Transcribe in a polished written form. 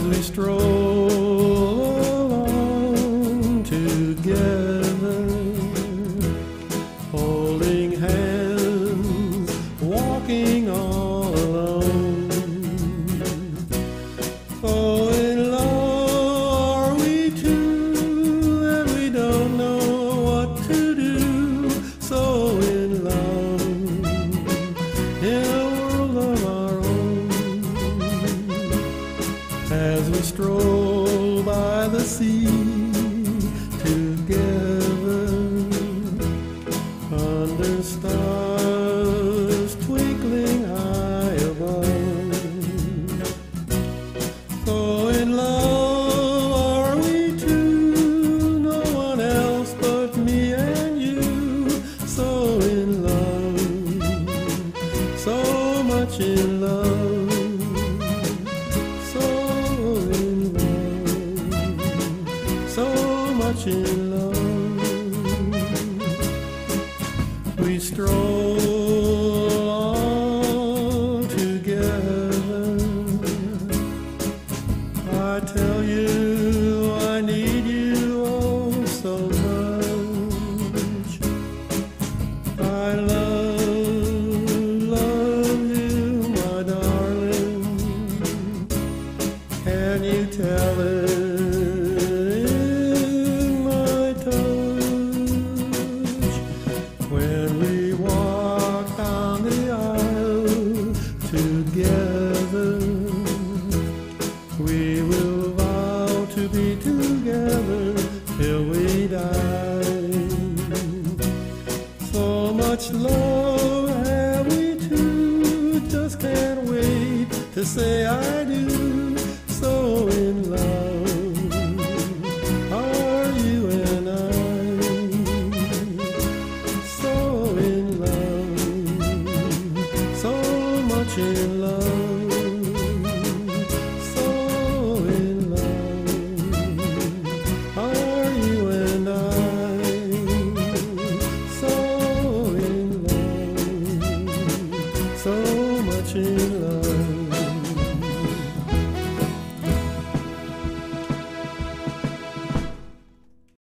we stroll along together, holding hands, walking all alone. Oh, in love are we two, and we don't know what to do. So in love, in a world of our own, as we stroll by the sea together, under stars twinkling high above. So in love are we two, no one else but me and you. So in love, so much in love, so in love, so much in love. We stroll along together. I tell you I need you oh so much. I love you, my darling. Can you tell it in my touch? When we walk down the aisle together, we will vow to be together till we die. So much love have we two, just can't wait to say I do.